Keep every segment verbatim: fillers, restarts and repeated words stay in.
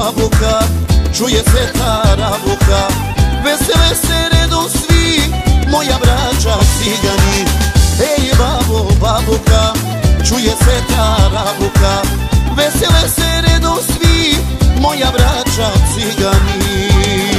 babuka, čuje se tarabuka. Vesele se redom svi, moja braća cigani. Ej babo, babuka, čuje se tarabuka. Vesele se redom svi, moja braća cigani.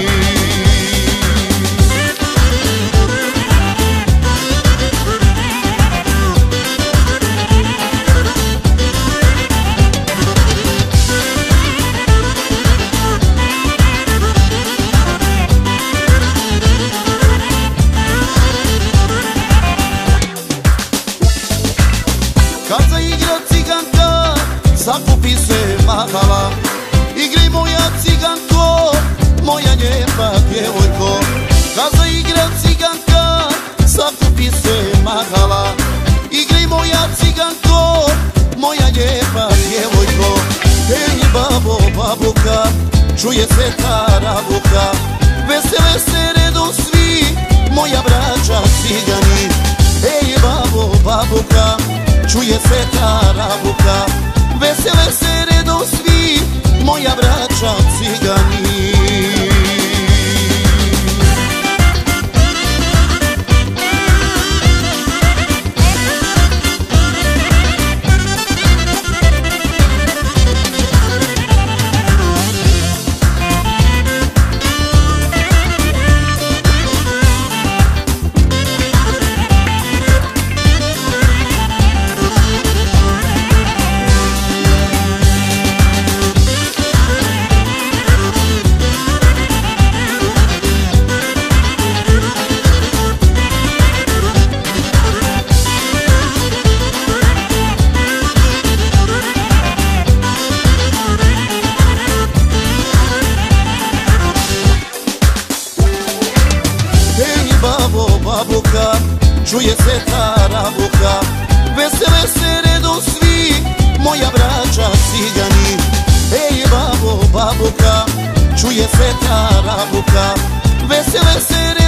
Kad zaigra ciganka, zakupi se mahala. Igraj moja ciganko, moja lijepa djevojko. Kad zaigra ciganka, zakupi se mahala. Igraj moja ciganko, moja lijepa djevojko. Ej babo, babuka, čuje se tarabuka. Vesele se redom svi, moja braća cigani. Ej babo, babuka, čuje se tarabuka. Vesele se redom svi, moja braća cigani. Babo, babuka, čuje se tarabuka. Vesele se redom svi, moja braća cigani. Ej babo, babuka, čuje se tarabuka. Vesele se redom